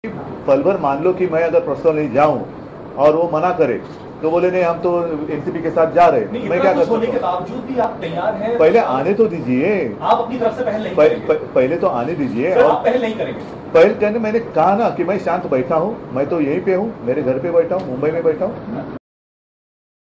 पल भर मान लो कि मैं अगर पर्सनल नहीं जाऊं और वो मना करे तो बोले नहीं हम तो एनसीपी के साथ जा रहे, मैं क्या कर सकता के बावजूद भी आप तैयार हैं? पहले आने तो दीजिए। आप अपनी तरफ से पहल नहीं करेंगे? पहले तो आने दीजिए। और आप पहल नहीं करेंगे? पहल करने मैंने कहा ना कि मैं शांत बैठा हूँ, मैं तो यहीं पे हूँ, मेरे घर पे बैठा हूँ, मुंबई में बैठा हूँ।